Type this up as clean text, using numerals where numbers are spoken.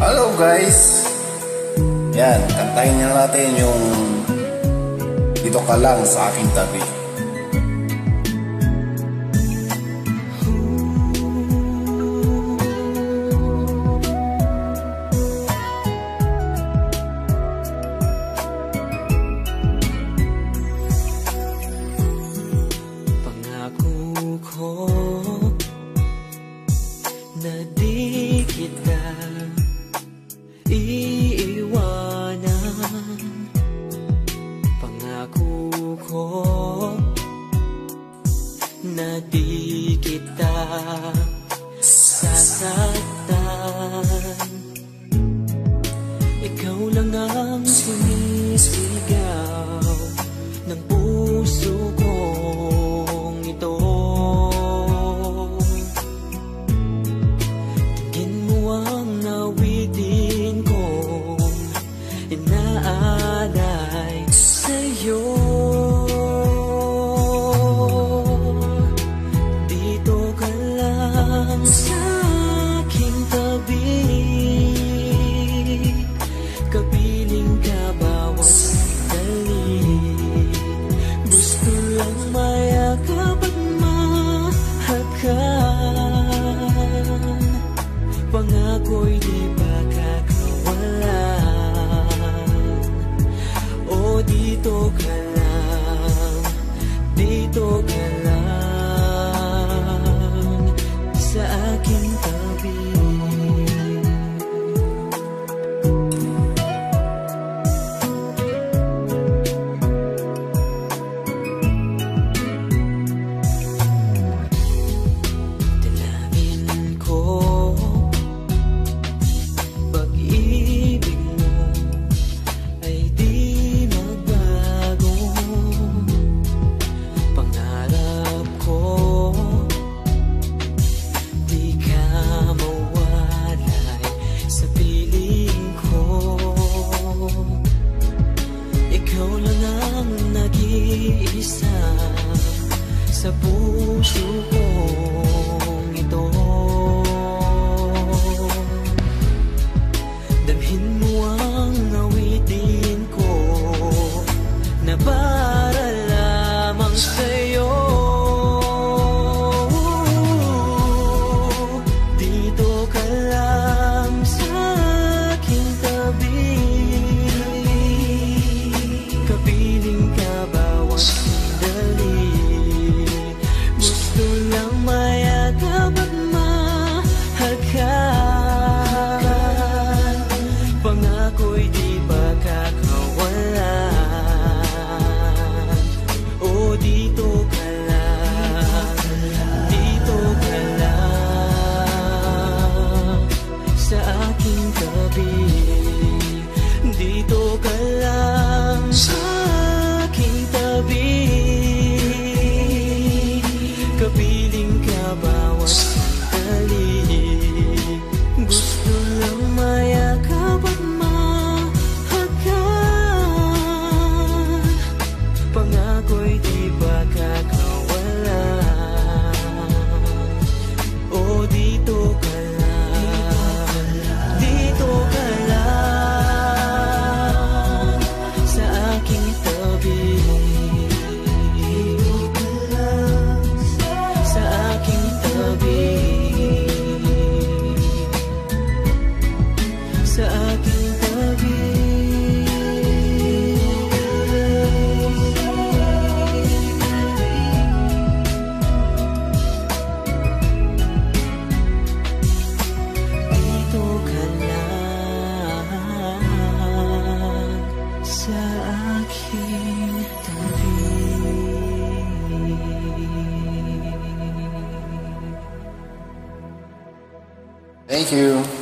Hello guys! Yan, kantahin na natin yung Dito Ka Lang Sa Aking Tabi. Pangako ko na di kita iiwanan. Pangako ko na di kita sasaktan. Ikaw lang ang sumisigaw ng puso kong ito. Tingin mo ang awitin kong inaalay sa'yo. Dito ka lang sa aking tabi, kapiling ka bawat sandali. Gusto lang mayakap at mahakan. Pangako'y di ba kakawalan. O dito ka lang, dito ka lang sa aking tabi. Dalangin ko pag-ibig mo ay di magbago. Pangarap ko di ka mawalay sa piling ko. Ikaw lang ang nag-iisa sa puso kong ito. Damhin mo ang awitin ko na para lamang sa'yo. Dito ka lang sa aking tabi, kapiling ka bawat sandali. Gusto lang mayakap at mahakan. Pangako'y di ba kakawalan. O dito ka lang, dito ka lang sa aking tabi. Dito ka lang sa aking tabi, kapiling ka bawat sandali. Gusto lang mayakap at mahakan. Pangako'y di ba kakawalan. O dito ka lang, dito ka lang sa aking tabi. Sa aking tabi, sa aking tabi. Dito ka lang sa aking tabi. Thank you!